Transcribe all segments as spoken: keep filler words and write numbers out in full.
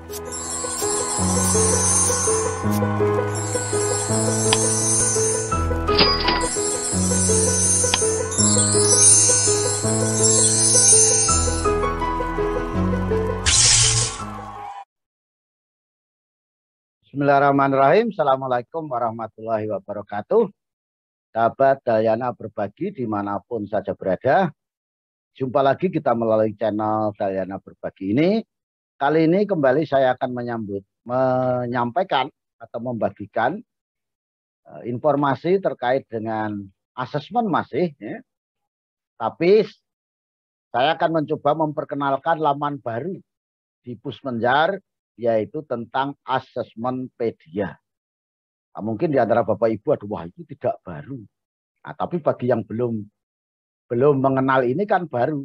Bismillahirrahmanirrahim. Assalamualaikum warahmatullahi wabarakatuh. Sahabat Dalyana Berbagi dimanapun saja berada. Jumpa lagi kita melalui channel Dalyana Berbagi ini. Kali ini kembali saya akan menyambut, menyampaikan atau membagikan uh, informasi terkait dengan asesmen masih. Ya. Tapi saya akan mencoba memperkenalkan laman baru di Pusmenjar, yaitu tentang asesmenpedia. Nah, mungkin di antara Bapak Ibu, aduh wah itu tidak baru. Nah, tapi bagi yang belum belum mengenal ini kan baru.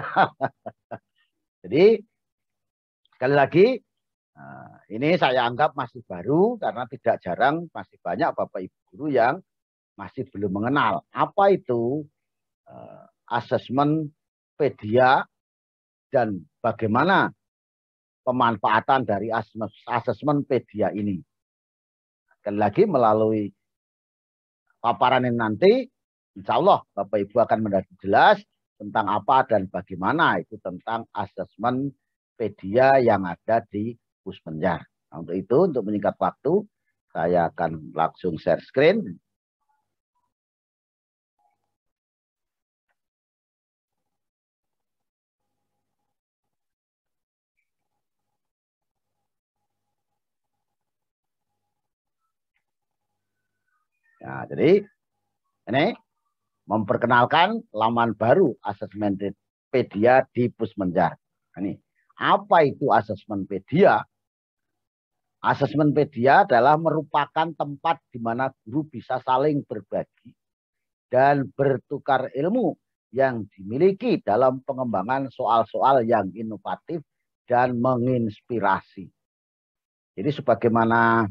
Jadi sekali lagi nah, ini saya anggap masih baru karena tidak jarang masih banyak Bapak Ibu guru yang masih belum mengenal apa itu uh, asesmenpedia dan bagaimana pemanfaatan dari asesmenpedia ini. Sekali lagi melalui paparan ini nanti, insya Allah Bapak Ibu akan mendapat jelas tentang apa dan bagaimana itu tentang asesmenpedia yang ada di Pusmenjar. Nah, untuk itu, untuk menyingkat waktu, saya akan langsung share screen. Nah, jadi ini memperkenalkan laman baru asesmenpedia di Pusmenjar. Ini apa itu asesmenpedia? Asesmenpedia adalah merupakan tempat di mana guru bisa saling berbagi dan bertukar ilmu yang dimiliki dalam pengembangan soal-soal yang inovatif dan menginspirasi. Jadi sebagaimana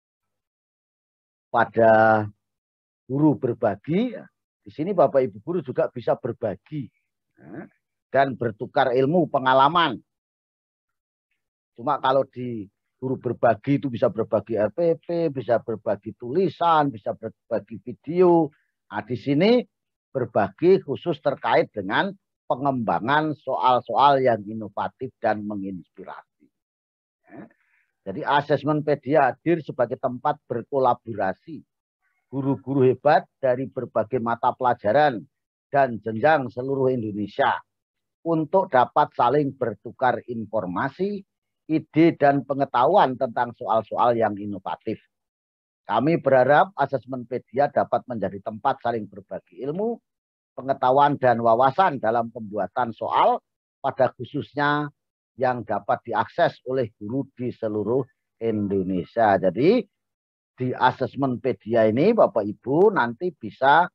pada guru berbagi, di sini Bapak Ibu guru juga bisa berbagi dan bertukar ilmu pengalaman. Cuma kalau di guru berbagi itu bisa berbagi R P P, bisa berbagi tulisan, bisa berbagi video. Nah, di sini berbagi khusus terkait dengan pengembangan soal-soal yang inovatif dan menginspirasi. Jadi asesmenpedia hadir sebagai tempat berkolaborasi guru-guru hebat dari berbagai mata pelajaran dan jenjang seluruh Indonesia untuk dapat saling bertukar informasi, ide, dan pengetahuan tentang soal-soal yang inovatif. Kami berharap asesmenpedia dapat menjadi tempat saling berbagi ilmu, pengetahuan, dan wawasan dalam pembuatan soal, pada khususnya yang dapat diakses oleh guru di seluruh Indonesia. Jadi di asesmenpedia ini Bapak Ibu nanti bisa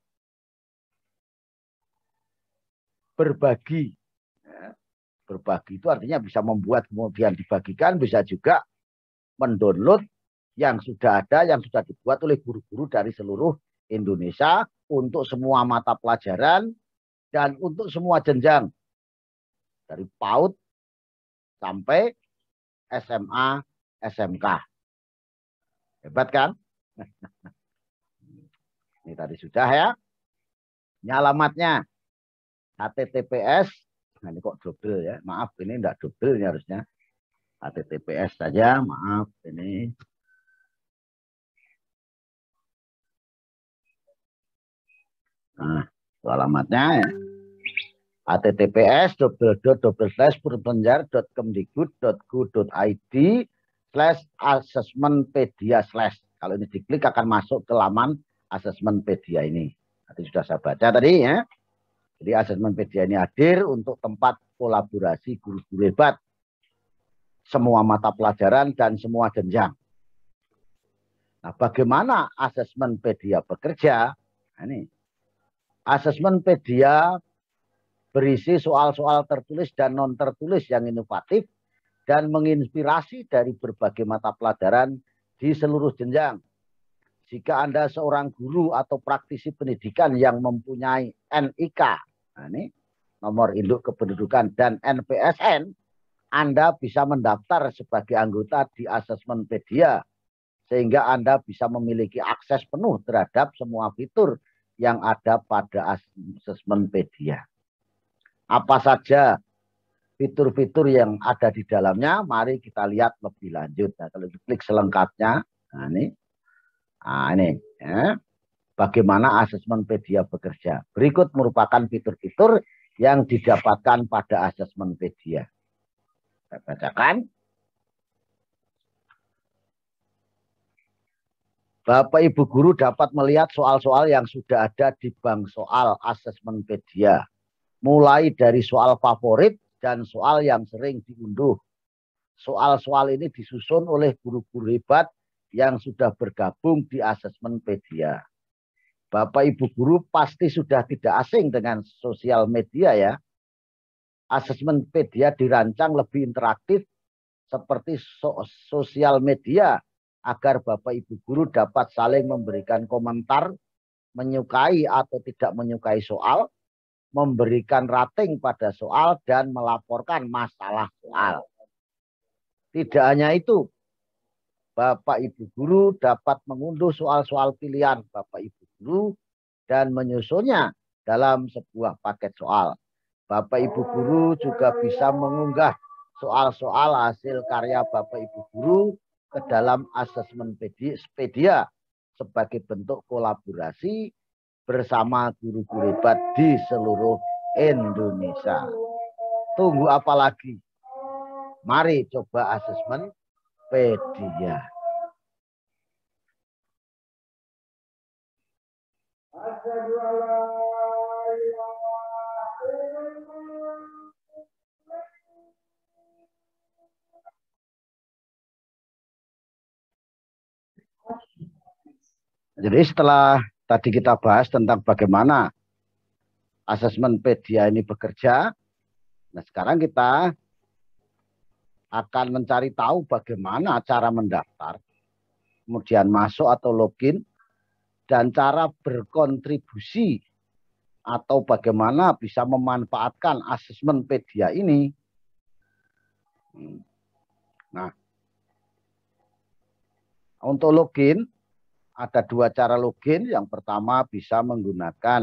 berbagi. Berbagi itu artinya bisa membuat kemudian dibagikan, bisa juga mendownload yang sudah ada, yang sudah dibuat oleh guru-guru dari seluruh Indonesia untuk semua mata pelajaran dan untuk semua jenjang. Dari PAUD sampai S M A, S M K. Hebat kan? Ini tadi sudah ya. Ini alamatnya H T T P S. Nah, ini kok double ya. Maaf, ini enggak double ya harusnya. H T T P S saja, maaf ini. Nah, itu alamatnya ya. H T T P S double dot double slash pusmenjar dot kemdikbud dot go dot I D slash asesmenpedia slash. Kalau ini diklik akan masuk ke laman asesmenpedia ini. Tadi sudah saya baca tadi ya. Jadi asesmenpedia ini hadir untuk tempat kolaborasi guru-guru hebat, semua mata pelajaran dan semua jenjang. Nah, bagaimana asesmenpedia bekerja? Nah, ini asesmenpedia berisi soal-soal tertulis dan non tertulis yang inovatif dan menginspirasi dari berbagai mata pelajaran di seluruh jenjang. Jika Anda seorang guru atau praktisi pendidikan yang mempunyai N I K, nah ini nomor induk kependudukan, dan N P S N, Anda bisa mendaftar sebagai anggota di Asesmenpedia, sehingga Anda bisa memiliki akses penuh terhadap semua fitur yang ada pada Asesmenpedia. Apa saja fitur-fitur yang ada di dalamnya, mari kita lihat lebih lanjut. Nah, kalau diklik selengkapnya, nah ini, nah ini, ya. Bagaimana Asesmenpedia bekerja. Berikut merupakan fitur-fitur yang didapatkan pada Asesmenpedia. Saya bacakan. Bapak Ibu guru dapat melihat soal-soal yang sudah ada di bank soal Asesmenpedia. Mulai dari soal favorit dan soal yang sering diunduh. Soal-soal ini disusun oleh guru-guru hebat yang sudah bergabung di Asesmenpedia. Bapak Ibu guru pasti sudah tidak asing dengan sosial media ya. Asesmenpedia dirancang lebih interaktif seperti so sosial media agar Bapak Ibu guru dapat saling memberikan komentar, menyukai atau tidak menyukai soal, memberikan rating pada soal, dan melaporkan masalah soal. Tidak hanya itu, Bapak Ibu guru dapat mengunduh soal-soal pilihan Bapak Ibu guru dan menyusunnya dalam sebuah paket soal. Bapak Ibu guru juga bisa mengunggah soal-soal hasil karya Bapak Ibu guru ke dalam Asesmenpedia sebagai bentuk kolaborasi bersama guru-guru hebat di seluruh Indonesia. Tunggu apa lagi? Mari coba Asesmenpedia. Jadi setelah tadi kita bahas tentang bagaimana Asesmenpedia ini bekerja, nah sekarang kita akan mencari tahu bagaimana cara mendaftar, kemudian masuk atau login, dan cara berkontribusi atau bagaimana bisa memanfaatkan Asesmenpedia ini. Nah, untuk login, ada dua cara login. Yang pertama bisa menggunakan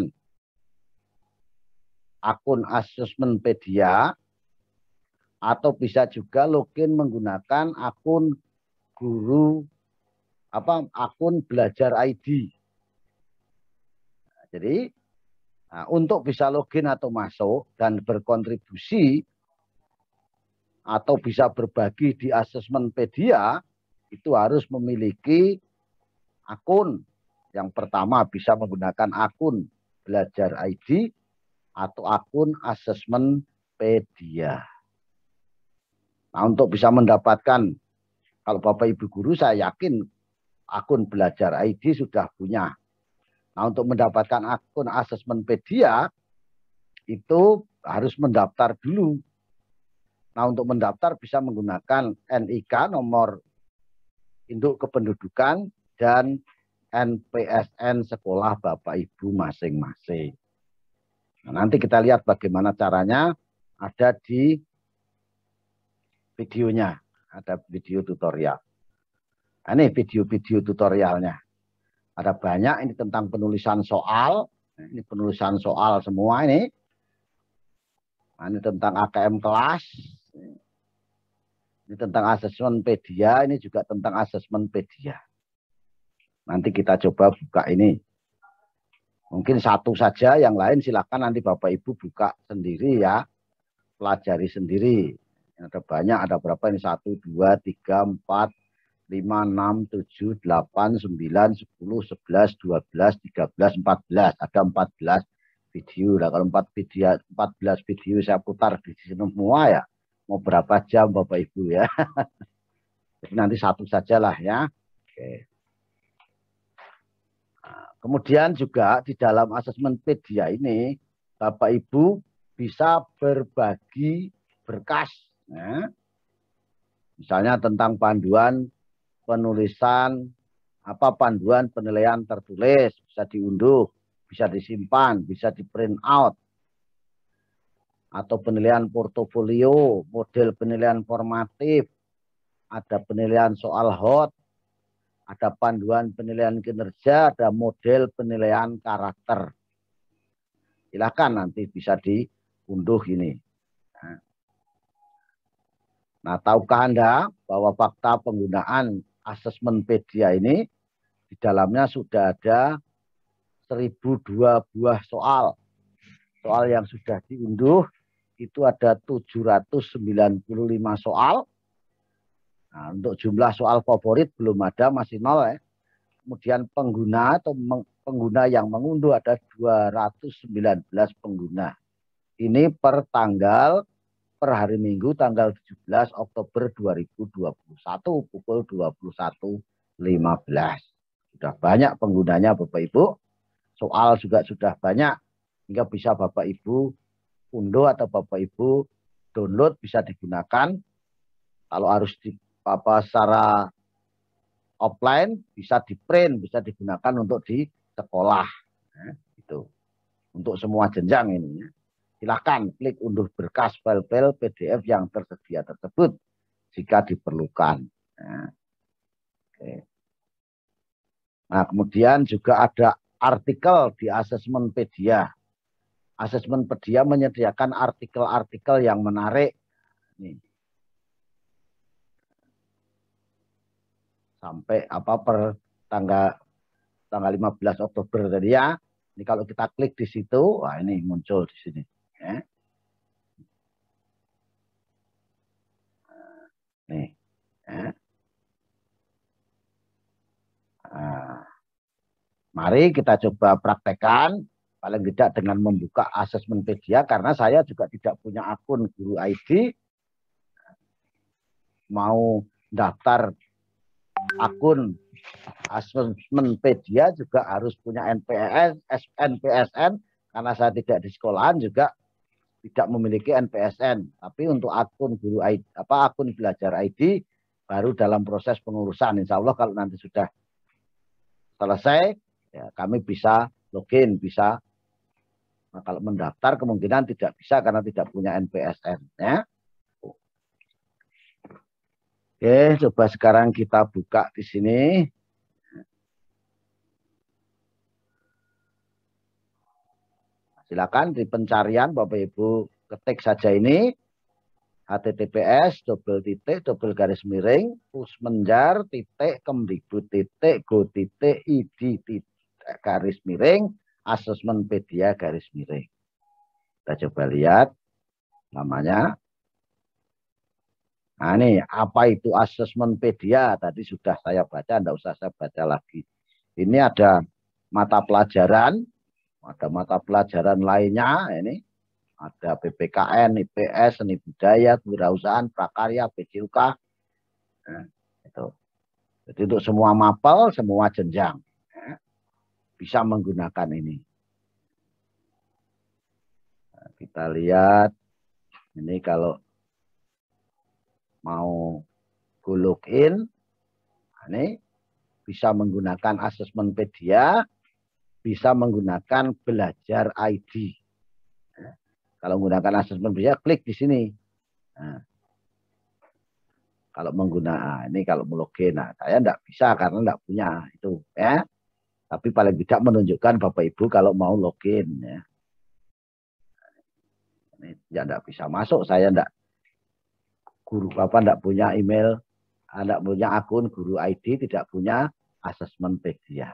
akun Asesmenpedia atau bisa juga login menggunakan akun guru apa akun belajar I D. Nah, jadi nah, untuk bisa login atau masuk dan berkontribusi atau bisa berbagi di Asesmenpedia itu harus memiliki akun. Yang pertama bisa menggunakan akun belajar I D atau akun Asesmenpedia. Nah, untuk bisa mendapatkan, kalau Bapak Ibu guru saya yakin akun belajar I D sudah punya. Nah, untuk mendapatkan akun Asesmenpedia itu harus mendaftar dulu. Nah, untuk mendaftar bisa menggunakan N I K, nomor induk kependudukan, dan N P S N sekolah Bapak Ibu masing-masing. Nah, nanti kita lihat bagaimana caranya, ada di videonya, ada video tutorial. Nah, ini video-video tutorialnya. Ada banyak, ini tentang penulisan soal. Ini penulisan soal semua ini. Nah, ini tentang A K M kelas. Ini tentang Asesmenpedia, ini juga tentang Asesmenpedia. Nanti kita coba buka ini. Mungkin satu saja, yang lain silakan nanti Bapak Ibu buka sendiri ya. Pelajari sendiri. Ada banyak, ada berapa ini? satu, dua, tiga, empat, lima, enam, tujuh, delapan, sembilan, sepuluh, sebelas, dua belas, tiga belas, empat belas. Ada empat belas video. Nah, kalau empat video, empat belas video saya putar di sini semua ya. Mau berapa jam Bapak Ibu ya. Jadi nanti satu sajalah ya. Oke. Nah, kemudian juga di dalam Asesmenpedia ini Bapak Ibu bisa berbagi berkas. Ya. Misalnya tentang panduan penulisan, apa panduan penilaian tertulis, bisa diunduh, bisa disimpan, bisa di print out. atau penilaian portofolio, model penilaian formatif, ada penilaian soal hot, ada panduan penilaian kinerja, ada model penilaian karakter. Silakan nanti bisa diunduh ini. Nah, tahukah Anda bahwa fakta penggunaan Asesmenpedia ini di dalamnya sudah ada seribu dua buah soal. Soal yang sudah diunduh itu ada tujuh ratus sembilan puluh lima soal. Nah, untuk jumlah soal favorit belum ada, masih nol ya. Kemudian pengguna atau pengguna yang mengunduh ada dua ratus sembilan belas pengguna. Ini per tanggal, per hari Minggu tanggal tujuh belas Oktober dua ribu dua puluh satu pukul dua puluh satu lima belas. Sudah banyak penggunanya Bapak Ibu. Soal juga sudah banyak. Hingga bisa Bapak Ibu unduh atau Bapak Ibu download, bisa digunakan. Kalau harus di apa secara offline bisa di print, bisa digunakan untuk di sekolah. Nah, itu untuk semua jenjang ini. Silakan klik unduh berkas file-file P D F yang tersedia tersebut jika diperlukan. Nah, oke. Nah, kemudian juga ada artikel di Asesmenpedia. Asesmenpedia menyediakan artikel-artikel yang menarik. Nih. Sampai apa per tanggal tanggal lima belas Oktober tadi ya. Ini kalau kita klik di situ, wah ini muncul di sini. Ya. Nih. Ya. Nah, mari kita coba praktekkan, paling tidak dengan membuka Asesmenpedia, karena saya juga tidak punya akun Guru I D. Mau daftar akun Asesmenpedia juga harus punya N P S, N P S N, karena saya tidak di sekolahan juga tidak memiliki N P S N. Tapi untuk akun Guru I D, apa akun Belajar I D baru dalam proses pengurusan. Insya Allah kalau nanti sudah selesai, ya, kami bisa login, bisa. Nah, kalau mendaftar kemungkinan tidak bisa karena tidak punya N P S N. Ya. Oke, coba sekarang kita buka di sini. Silakan di pencarian Bapak Ibu ketik saja ini https double titik double garis miring pusmenjar titik kemdikbud titik go titik id titik garis miring Asesmenpedia garis miring. Kita coba lihat namanya. Nah ini apa itu Asesmenpedia? Tadi sudah saya baca, tidak usah saya baca lagi. Ini ada mata pelajaran, ada mata pelajaran lainnya ini. Ada P P K N, I P S, seni budaya, kewirausahaan, prakarya, P J U K. Nah, itu. Jadi untuk semua mapel, semua jenjang ya, bisa menggunakan ini. Nah, kita lihat ini kalau mau go login, ini bisa menggunakan Asesmenpedia, bisa menggunakan Belajar I D. Ya. Kalau menggunakan Asesmenpedia, klik di sini. Nah, kalau menggunakan ini, kalau mau login, nah saya tidak bisa karena tidak punya itu, ya. Tapi paling tidak menunjukkan Bapak Ibu kalau mau login, ya. Ini ya tidak bisa masuk, saya tidak guru apa tidak punya email, tidak punya akun Guru I D, tidak punya Asesmenpedia.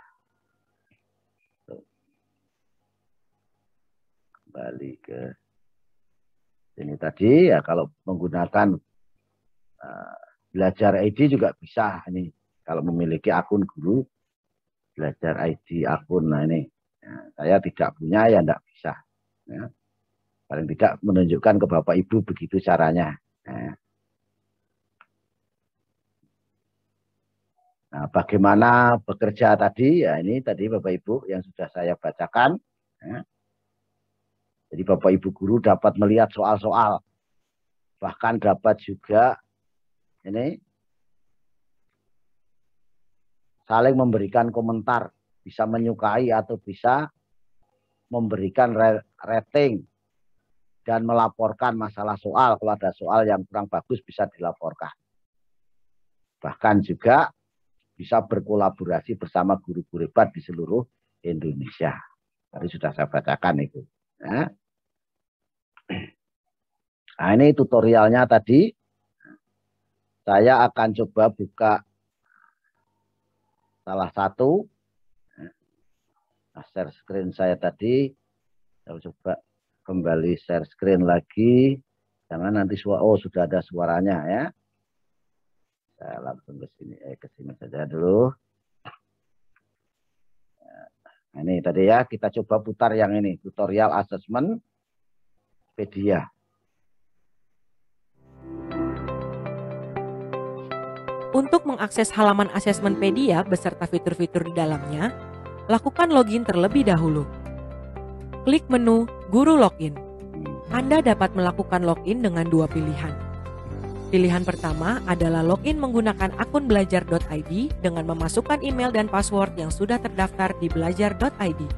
Kembali ke ini tadi ya, kalau menggunakan uh, Belajar I D juga bisa ini kalau memiliki akun Guru Belajar I D akun. Nah ini ya, saya tidak punya ya tidak bisa ya. Paling tidak menunjukkan ke Bapak Ibu begitu caranya ya. Nah bagaimana bekerja tadi ya, ini tadi Bapak Ibu yang sudah saya bacakan ya. Jadi Bapak Ibu guru dapat melihat soal-soal, bahkan dapat juga ini saling memberikan komentar, bisa menyukai atau bisa memberikan rating. dan melaporkan masalah soal. Kalau ada soal yang kurang bagus bisa dilaporkan. Bahkan juga bisa berkolaborasi bersama guru-guru hebat di seluruh Indonesia. Tadi sudah saya bacakan itu. Nah, nah ini tutorialnya tadi. Saya akan coba buka salah satu. Nah, share screen saya tadi. Saya coba kembali share screen lagi. Jangan nanti suara, oh sudah ada suaranya ya. Saya langsung ke sini, eh, ke sini saja dulu. Nah, ini tadi ya, kita coba putar yang ini, tutorial assessment Pedia. Untuk mengakses halaman asesmen Pedia beserta fitur-fitur di dalamnya, lakukan login terlebih dahulu. Klik menu Guru Login. Anda dapat melakukan login dengan dua pilihan. Pilihan pertama adalah login menggunakan akun belajar dot i d dengan memasukkan email dan password yang sudah terdaftar di belajar dot i d.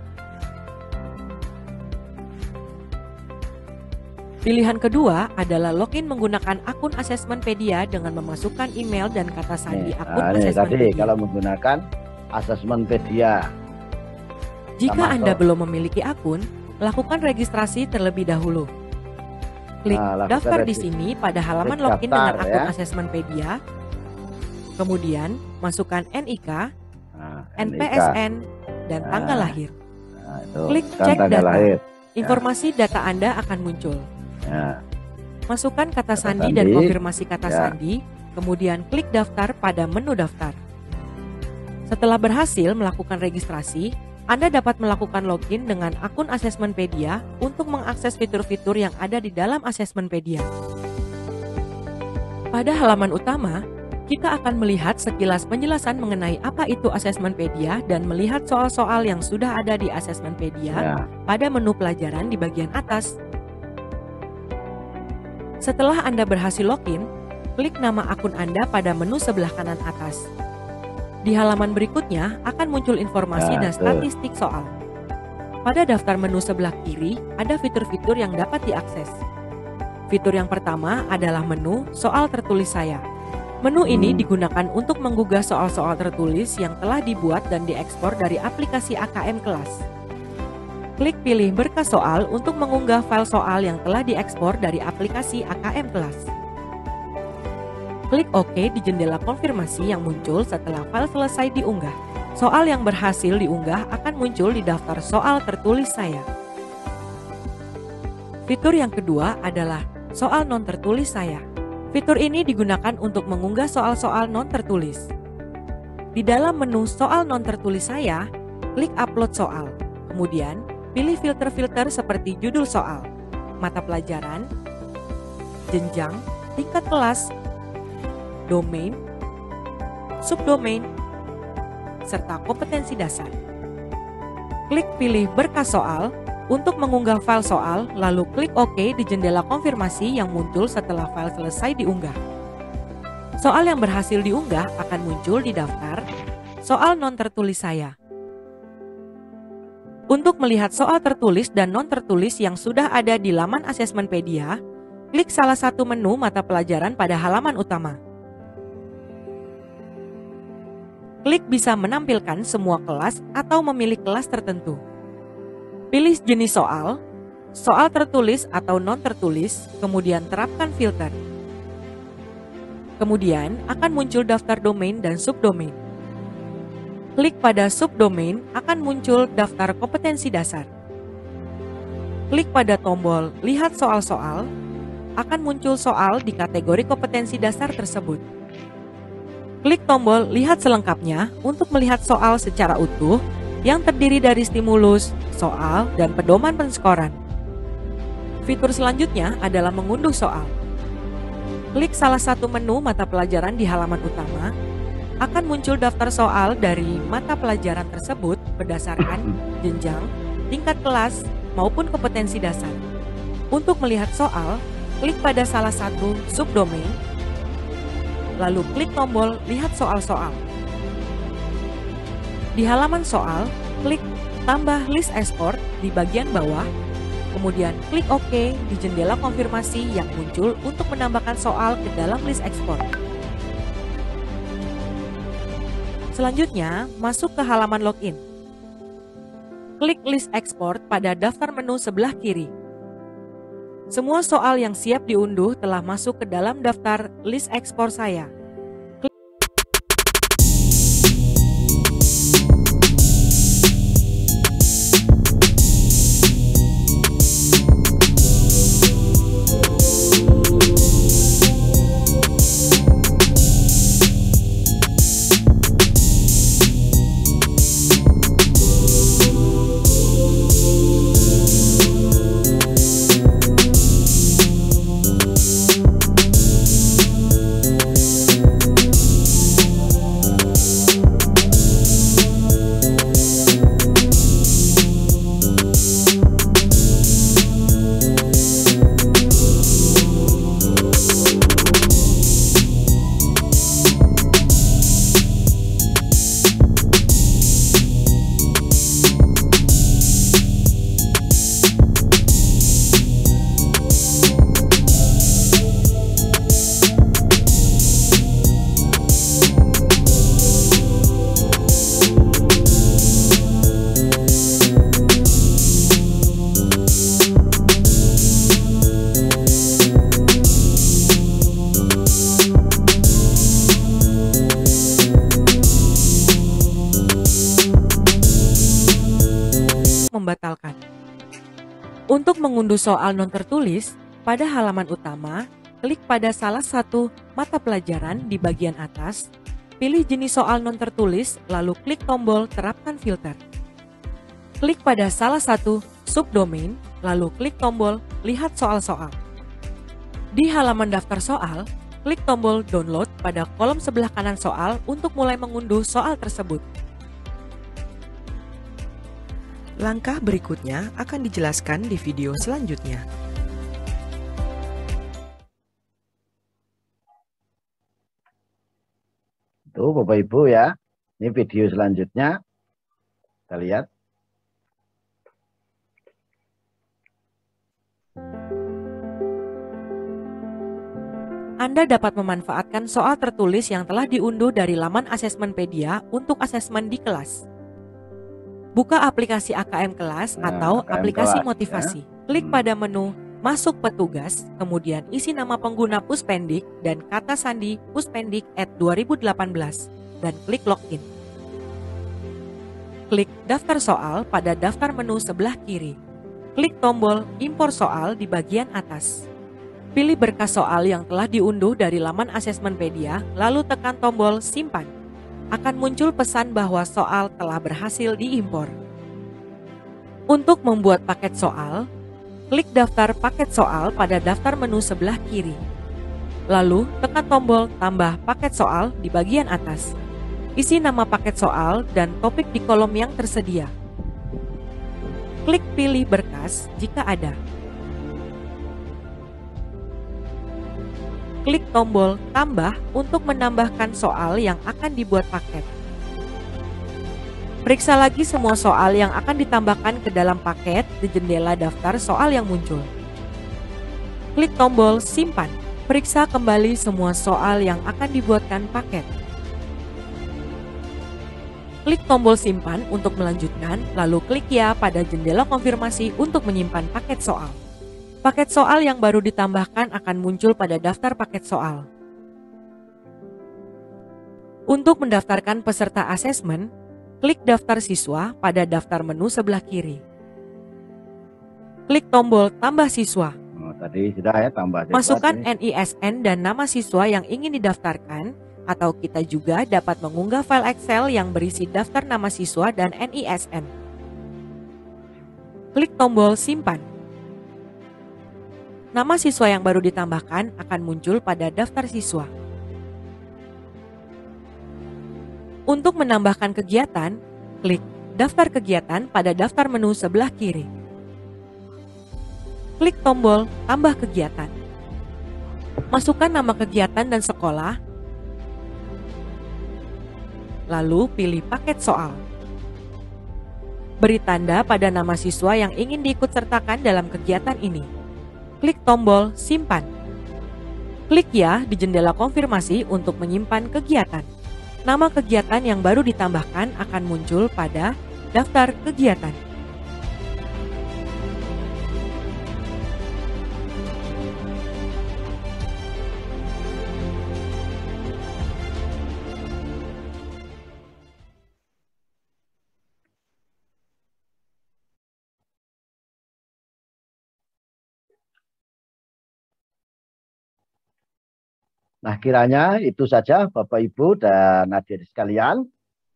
Pilihan kedua adalah login menggunakan akun asesmen Pedia dengan memasukkan email dan kata sandi Nih, akun nah, asesmen tadi Pedia. kalau menggunakan asesmen Pedia. Jika Kita Anda masuk. belum memiliki akun, lakukan registrasi terlebih dahulu. Klik Nah, lakukan daftar di regis- sini pada halaman klik login daftar, dengan akun ya. asesmen Pedia. Kemudian, masukkan N I K, Nah, N P S N, dan Nah. tanggal lahir. Nah, itu. Klik Dan cek tanggal data. lahir. Informasi data Anda akan muncul. Ya. Masukkan kata Kata sandi sandi. dan konfirmasi kata Ya. sandi, kemudian klik daftar pada menu daftar. Setelah berhasil melakukan registrasi, Anda dapat melakukan login dengan akun asesmen Pedia untuk mengakses fitur-fitur yang ada di dalam asesmen Pedia. Pada halaman utama, kita akan melihat sekilas penjelasan mengenai apa itu asesmen Pedia dan melihat soal-soal yang sudah ada di asesmen Pedia Ya. pada menu pelajaran di bagian atas. Setelah Anda berhasil login, klik nama akun Anda pada menu sebelah kanan atas. Di halaman berikutnya akan muncul informasi Ya, dan tuh. statistik soal. Pada daftar menu sebelah kiri, ada fitur-fitur yang dapat diakses. Fitur yang pertama adalah menu soal tertulis saya. Menu ini Hmm. digunakan untuk menggugah soal-soal tertulis yang telah dibuat dan diekspor dari aplikasi A K M kelas. Klik pilih berkas soal untuk mengunggah file soal yang telah diekspor dari aplikasi A K M kelas. Klik OK di jendela konfirmasi yang muncul setelah file selesai diunggah. Soal yang berhasil diunggah akan muncul di daftar soal tertulis saya. Fitur yang kedua adalah soal non tertulis saya. Fitur ini digunakan untuk mengunggah soal-soal non tertulis. Di dalam menu soal non tertulis saya, klik upload soal. Kemudian, pilih filter-filter seperti judul soal, mata pelajaran, jenjang, tingkat kelas, domain, subdomain, serta kompetensi dasar. Klik pilih berkas soal untuk mengunggah file soal, lalu klik OK di jendela konfirmasi yang muncul setelah file selesai diunggah. Soal yang berhasil diunggah akan muncul di daftar soal non tertulis saya. Untuk melihat soal tertulis dan non tertulis yang sudah ada di laman asesmen Pedia, klik salah satu menu mata pelajaran pada halaman utama. Klik bisa menampilkan semua kelas atau memilih kelas tertentu. Pilih jenis soal, soal tertulis atau non tertulis, kemudian terapkan filter. Kemudian akan muncul daftar domain dan subdomain. Klik pada subdomain akan muncul daftar kompetensi dasar. Klik pada tombol lihat soal-soal, akan muncul soal di kategori kompetensi dasar tersebut. Klik tombol lihat selengkapnya untuk melihat soal secara utuh yang terdiri dari stimulus, soal, dan pedoman penskoran. Fitur selanjutnya adalah mengunduh soal. Klik salah satu menu mata pelajaran di halaman utama, akan muncul daftar soal dari mata pelajaran tersebut berdasarkan jenjang, tingkat kelas, maupun kompetensi dasar. Untuk melihat soal, klik pada salah satu subdomain, lalu klik tombol lihat soal-soal. Di halaman soal, klik tambah list export di bagian bawah, Kemudian klik OK di jendela konfirmasi yang muncul untuk menambahkan soal ke dalam list ekspor. Selanjutnya, masuk ke halaman login. Klik list ekspor pada daftar menu sebelah kiri. Semua soal yang siap diunduh telah masuk ke dalam daftar list ekspor saya. Membatalkan. Untuk mengunduh soal non tertulis, pada halaman utama, klik pada salah satu mata pelajaran di bagian atas, pilih jenis soal non tertulis, lalu klik tombol terapkan filter. Klik pada salah satu subdomain, lalu klik tombol lihat soal-soal. Di halaman daftar soal, klik tombol download pada kolom sebelah kanan soal untuk mulai mengunduh soal tersebut. Langkah berikutnya akan dijelaskan di video selanjutnya. Tuh Bapak Ibu ya, ini video selanjutnya. Kita lihat. Anda dapat memanfaatkan soal tertulis yang telah diunduh dari laman Asesmenpedia untuk asesmen di kelas. Buka aplikasi A K M Kelas Nah, atau A K M aplikasi Kelas, motivasi. ya. Klik Hmm. pada menu Masuk Petugas, kemudian isi nama pengguna Puspendik dan kata sandi puspendik at dua ribu delapan belas, dan klik Login. Klik Daftar Soal pada daftar menu sebelah kiri. Klik tombol Impor Soal di bagian atas. Pilih berkas soal yang telah diunduh dari laman Asesmenpedia, lalu tekan tombol Simpan. Akan muncul pesan bahwa soal telah berhasil diimpor. Untuk membuat paket soal, klik daftar paket soal pada daftar menu sebelah kiri. Lalu tekan tombol tambah paket soal di bagian atas. Isi nama paket soal dan topik di kolom yang tersedia. Klik pilih berkas jika ada. Klik tombol tambah untuk menambahkan soal yang akan dibuat paket. Periksa lagi semua soal yang akan ditambahkan ke dalam paket di jendela daftar soal yang muncul. Klik tombol simpan. Periksa kembali semua soal yang akan dibuatkan paket. Klik tombol simpan untuk melanjutkan, lalu klik ya pada jendela konfirmasi untuk menyimpan paket soal. Paket soal yang baru ditambahkan akan muncul pada daftar paket soal. Untuk mendaftarkan peserta asesmen, klik daftar siswa pada daftar menu sebelah kiri. Klik tombol tambah siswa. Oh, tadi sudah ya tambah. Masukkan N. N I S N dan nama siswa yang ingin didaftarkan, atau kita juga dapat mengunggah file Excel yang berisi daftar nama siswa dan N I S N. Klik tombol simpan. Nama siswa yang baru ditambahkan akan muncul pada daftar siswa. Untuk menambahkan kegiatan, klik daftar kegiatan pada daftar menu sebelah kiri. Klik tombol tambah kegiatan. Masukkan nama kegiatan dan sekolah, lalu pilih paket soal. Beri tanda pada nama siswa yang ingin diikutsertakan dalam kegiatan ini. Klik tombol Simpan. Klik Ya di jendela konfirmasi untuk menyimpan kegiatan. Nama kegiatan yang baru ditambahkan akan muncul pada daftar kegiatan. Nah, kiranya itu saja Bapak Ibu dan adik-adik sekalian.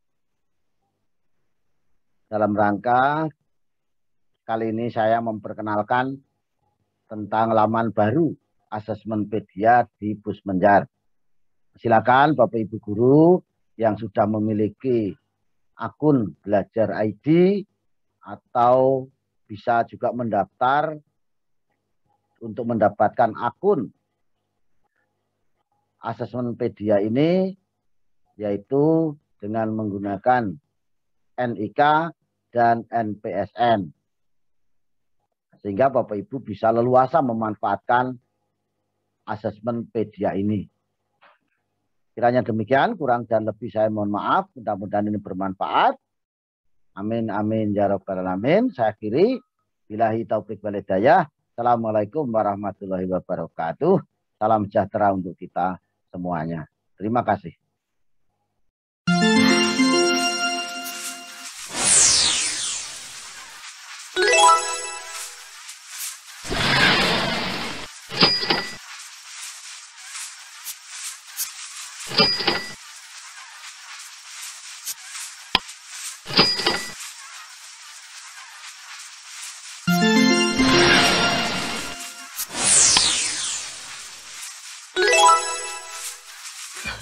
Dalam rangka kali ini saya memperkenalkan tentang laman baru Asesmenpedia di Busmenjar. Silakan Bapak Ibu guru yang sudah memiliki akun Belajar I D atau bisa juga mendaftar untuk mendapatkan akun Asesmenpedia ini, yaitu dengan menggunakan N I K dan N P S N. Sehingga Bapak Ibu bisa leluasa memanfaatkan Asesmenpedia ini. Kiranya demikian, kurang dan lebih saya mohon maaf. Mudah-mudahan ini bermanfaat. Amin, amin, ya rabbal alamin. Saya akhiri. Billahi taufiq wal hidayah. Assalamualaikum warahmatullahi wabarakatuh. Salam sejahtera untuk kita semuanya. Terima kasih. You